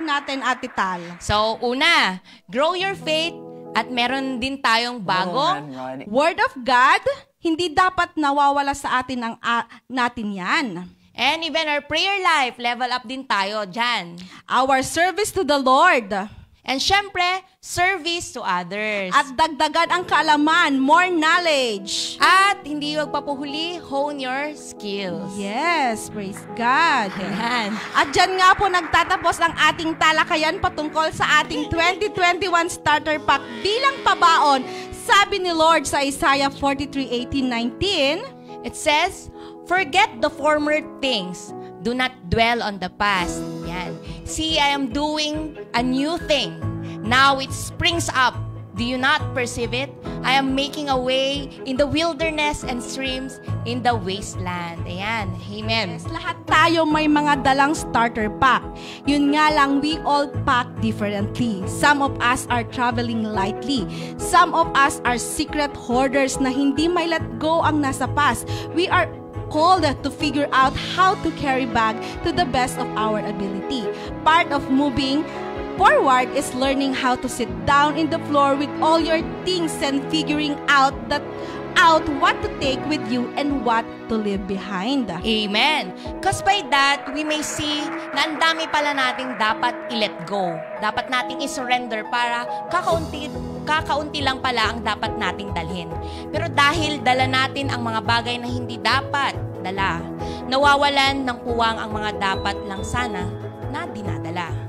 natin, Ate Tal? So, una, grow your faith at meron din tayong bagong Word of God, hindi dapat nawawala sa atin natin yan. and even our prayer life, level up din tayo dyan. Our service to the Lord. And syempre, service to others. At dagdagan ang kaalaman, more knowledge. At hindi magpapuhuli, hone your skills. Yes, praise God. Ayan. At dyan nga po nagtatapos ang ating talakayan patungkol sa ating 2021 Starter Pack bilang pabaon. Sabi ni Lord sa Isaiah 43:18-19, It says, forget the former things. Do not dwell on the past. Yan. See, I am doing a new thing. Now it springs up. Do you not perceive it? I am making a way in the wilderness and streams in the wasteland. Ayan. Amen. yes, lahat tayo may mga dalang starter pack. Yun nga lang, we all pack differently. Some of us are traveling lightly. Some of us are secret hoarders na hindi may let go ang nasa past. We are called to figure out how to carry bag to the best of our ability. Part of moving forward is learning how to sit down in the floor with all your things and figuring out what to take with you and what to leave behind. Amen. Because by that, we may see na ang dami pala nating dapat i-let go. Dapat nating i-surrender para kakaunti lang pala ang dapat nating dalhin. Pero dahil dala natin ang mga bagay na hindi dapat dala, nawawalan ng puwang ang mga dapat lang sana na dinadala.